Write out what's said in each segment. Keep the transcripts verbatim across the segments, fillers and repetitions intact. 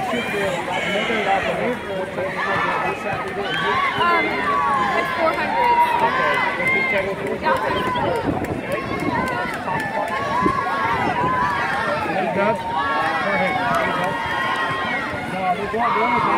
Um, it's four hundred. Okay. Any dub? Go ahead. Any dub? No, we're going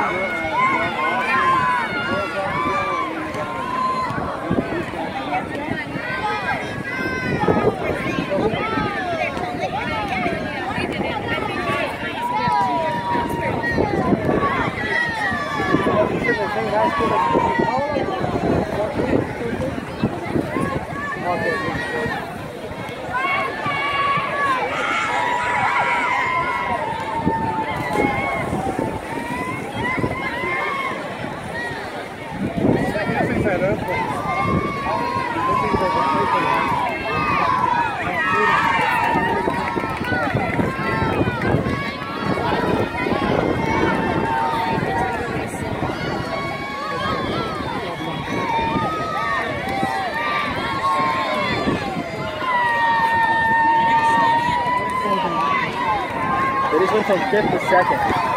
They just went from fifth to second.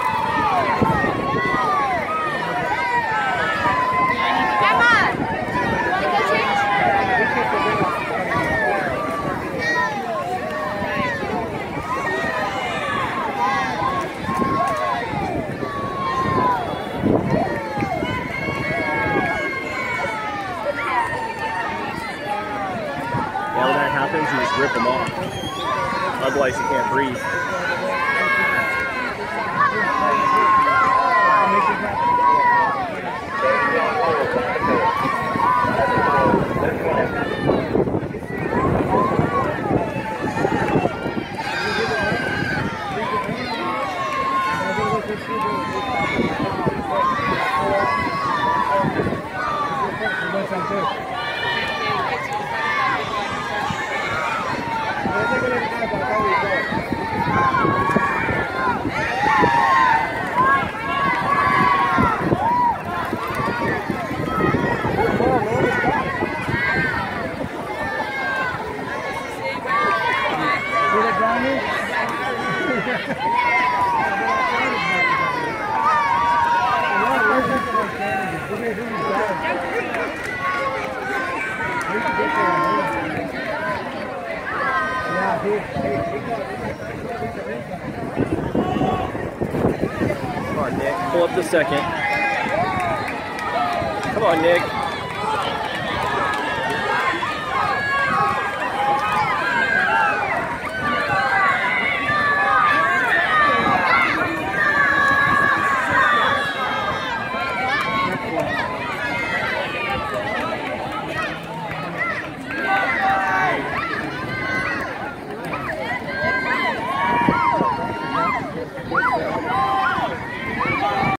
Yeah, when that happens, you just rip them off. Otherwise, you can't breathe. Come on, Nick. Pull up the second. Come on, Nick.